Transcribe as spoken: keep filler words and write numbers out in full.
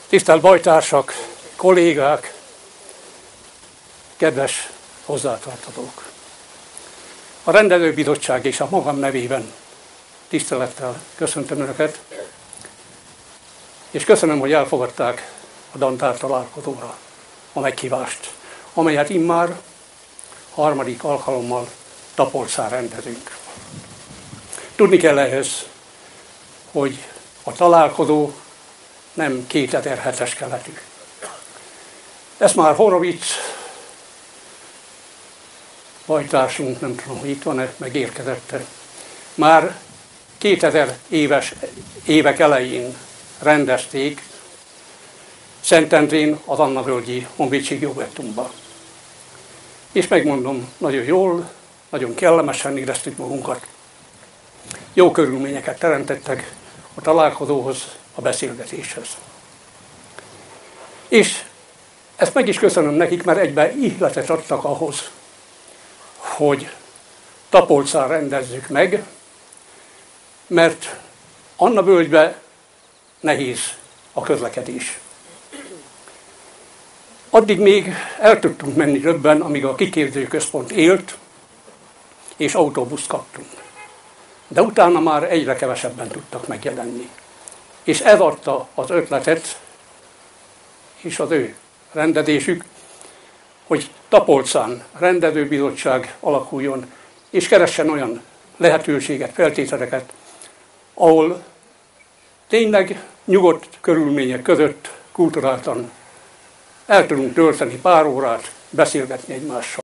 Tisztelt bajtársak, kollégák, kedves hozzátartozók! A rendelőbizottság és a magam nevében tisztelettel köszöntöm Önöket, és köszönöm, hogy elfogadták a Dantár találkozóra a meghívást, amelyet immár harmadik alkalommal Tapolcán rendezünk. Tudni kell ehhez, hogy a találkozó nem kétezer-hetes keletű. Ezt már Horowitz bajtársunk, nem tudom, hogy itt van-e, megérkezette. Már kétezer éves évek elején rendezték Szentendrén az Annavölgyi Honvédség Jogvettumba. És megmondom, nagyon jól, nagyon kellemesen éreztük magunkat. Jó körülményeket teremtettek a találkozóhoz, a beszélgetéshez. És ezt meg is köszönöm nekik, mert egyben ihletet adtak ahhoz, hogy Tapolcán rendezzük meg, mert Annavölgyben nehéz a közlekedés. Addig még el tudtunk menni többen, amíg a kiképzőközpont élt, és autóbuszt kaptunk. De utána már egyre kevesebben tudtak megjelenni. És ez adta az ötletet, és az ő rendezésük, hogy Tapolcán rendezőbizottság alakuljon, és keressen olyan lehetőséget, feltételeket, ahol tényleg nyugodt körülmények között kulturáltan el tudunk tölteni pár órát, beszélgetni egymással.